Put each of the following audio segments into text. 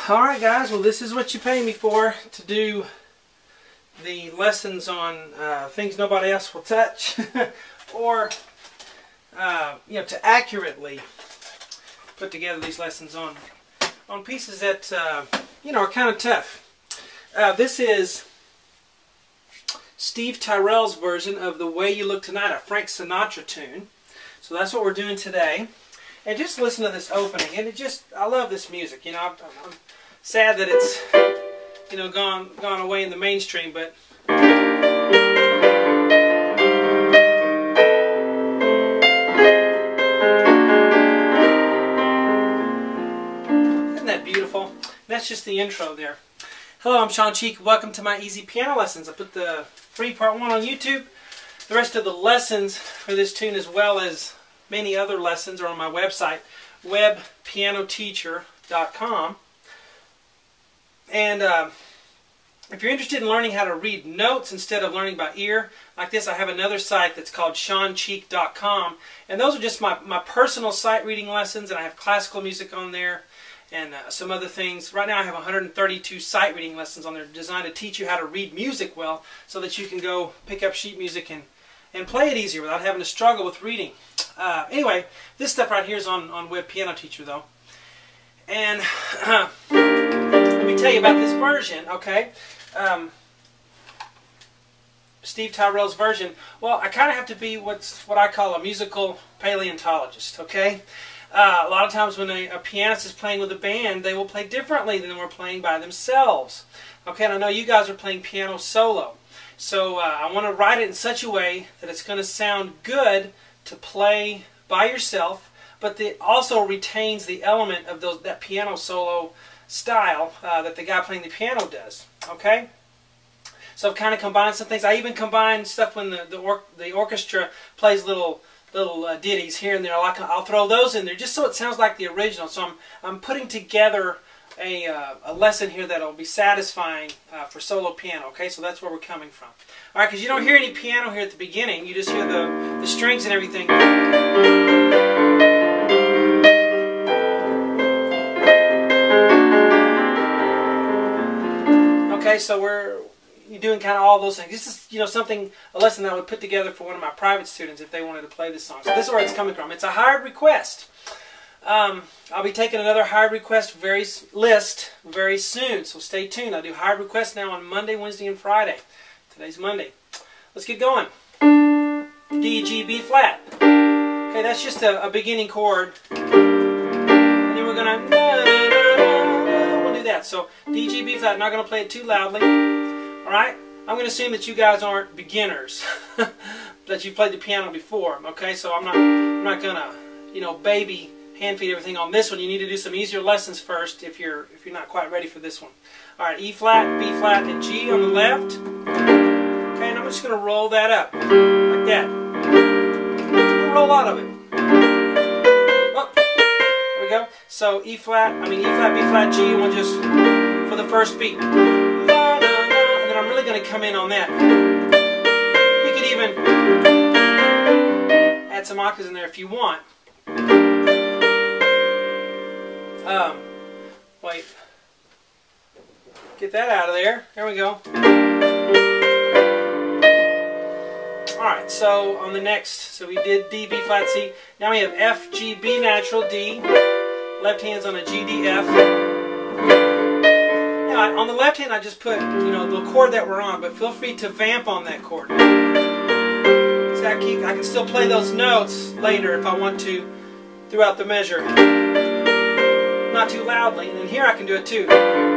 Alright guys, well this is what you pay me for, to do the lessons on things nobody else will touch or to accurately put together these lessons on pieces that are kind of tough. This is Steve Tyrell's version of The Way You Look Tonight, a Frank Sinatra tune. So that's what we're doing today. And just listen to this opening, and I love this music. I'm sad that it's gone away in the mainstream, but isn't that beautiful? That's just the intro there. Hello, I'm Sean Cheek. Welcome to my easy piano lessons. I put the free part 1 on YouTube. The rest of the lessons for this tune, as well as many other lessons, are on my website, webpianoteacher.com. And if you're interested in learning how to read notes instead of learning by ear, like this, I have another site that's called SeanCheek.com. And those are just my personal sight reading lessons, and I have classical music on there and some other things. Right now I have 132 sight reading lessons on there designed to teach you how to read music well, so that you can go pick up sheet music and play it easier without having to struggle with reading. Anyway, this stuff right here is on Web Piano Teacher, though. And let me tell you about this version, okay? Steve Tyrell's version. Well, I kind of have to be what I call a musical paleontologist, okay? A lot of times when a pianist is playing with a band, they will play differently than we're playing by themselves. Okay, and I know you guys are playing piano solo. So I want to write it in such a way that it's going to sound good to play by yourself, but it also retains the element of that piano solo style that the guy playing the piano does. Okay? So I've kind of combined some things. I even combine stuff when the orchestra plays little ditties here and there. I'll throw those in there just so it sounds like the original. So I'm putting together a lesson here that'll be satisfying for solo piano. Okay, so that's where we're coming from. All right, because you don't hear any piano here at the beginning. You just hear the strings and everything. Okay, so you're doing kind of all those things. This is a lesson that I would put together for one of my private students if they wanted to play this song. So this is where it's coming from. It's a hired request. I'll be taking another hired request list very soon, so stay tuned. I do hired requests now on Monday, Wednesday, and Friday. Today's Monday. Let's get going. D, G, B flat. Okay, that's just a beginning chord. And then we're going to, we'll do that. So D, G, B flat. I'm not going to play it too loudly. Alright? I'm going to assume that you guys aren't beginners, that you've played the piano before. Okay, so I'm not going to, baby hand feed everything on this one. You need to do some easier lessons first if you're not quite ready for this one. All right, E flat, B flat, and G on the left. Okay, and I'm just going to roll that up like that. We'll roll out of it. Oh, there we go. So E flat, B flat, G, and we'll just for the first beat. And then I'm really going to come in on that. You could even add some octaves in there if you want. Wait. Get that out of there. There we go. Alright, so on the next, so we did D, B flat, C. Now we have F, G, B natural, D. Left hand's on a G, D, F. Now on the left hand I just put, the chord that we're on, but feel free to vamp on that chord. So I can still play those notes later if I want to throughout the measure. Not too loudly, and then here I can do it too.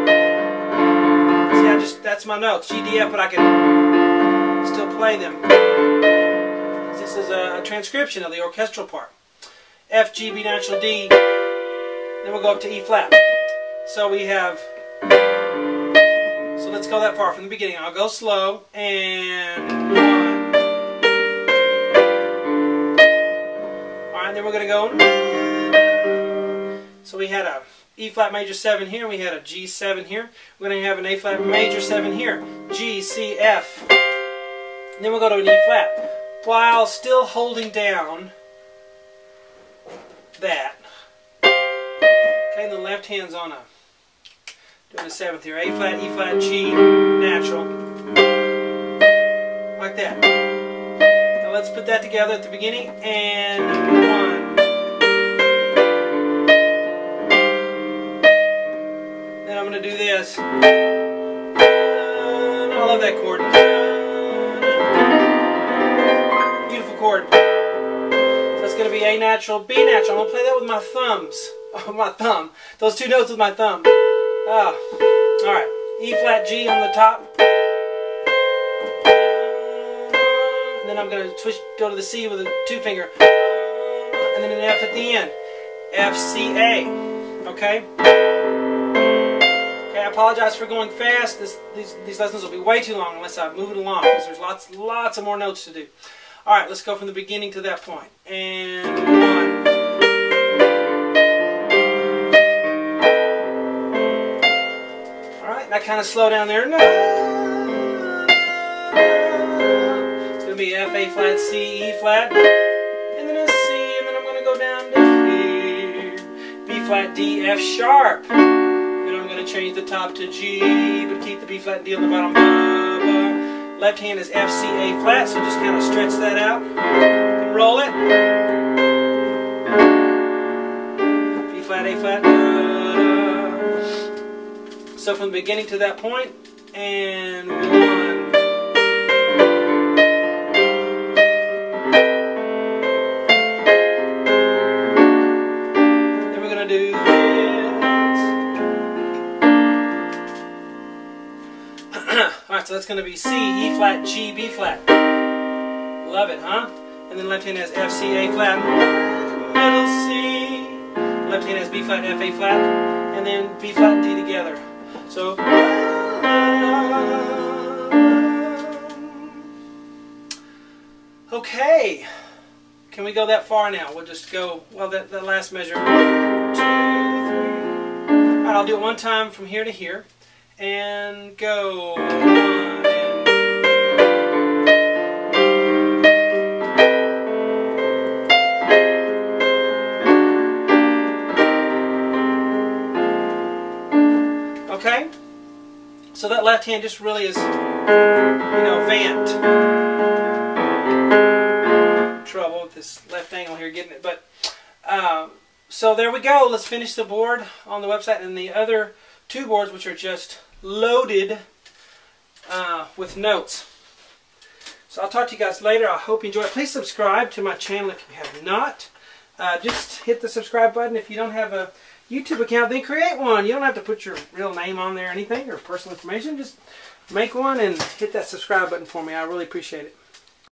See, that's my notes, G, D, F, but I can still play them. This is a transcription of the orchestral part. F, G, B natural, D, then we'll go up to E flat. So we have, so let's go that far from the beginning. I'll go slow, and 1. Alright, then we're going to go. So we had a E flat major 7 here, and we had a G 7 here. We're going to have an A flat major 7 here. G, C, F. And then we'll go to an E flat, while still holding down that. Okay, and the left hand's on a Doing the 7th here. A flat, E flat, G, natural. Like that. Now let's put that together at the beginning. And 1. Then I'm going to do this. I love that chord. Beautiful chord. So it's going to be A natural, B natural. I'm going to play that with my thumbs. Oh, my thumb. Those 2 notes with my thumb. Alright. E flat G on the top. And then I'm going to go to the C with a 2 finger. And then an F at the end. F, C, A. Okay? Okay, I apologize for going fast. These lessons will be way too long unless I move it along, because there's lots of more notes to do. Alright, let's go from the beginning to that point. And 1. I kind of slow down there. No. It's going to be F, A flat, C, E flat, and then a C, and then I'm going to go down to here. B flat, D, F sharp. Then I'm going to change the top to G, but keep the B flat, D on the bottom. Left hand is F, C, A flat, so just kind of stretch that out. And roll it. B flat, A flat. So from the beginning to that point, and 1. Then we're going to do this. Alright, so that's going to be C, E flat, G, B flat. Love it, huh? And then left hand has F, C, A flat, middle C. Left hand has B flat, F, A flat, and then B flat and D together. So, okay, can we go that far now? We'll just go, well, that last measure, 2, 3. All right, I'll do it one time from here to here, and go 1 and okay, so that left hand just really is, vamped. Trouble with this left angle here getting it, but so there we go. Let's finish the board on the website and the other 2 boards, which are just loaded with notes. So I'll talk to you guys later. I hope you enjoy it. Please subscribe to my channel if you have not. Just hit the subscribe button. If you don't have a YouTube account, then create one. You don't have to put your real name on there or anything or personal information. Just make one and hit that subscribe button for me. I really appreciate it.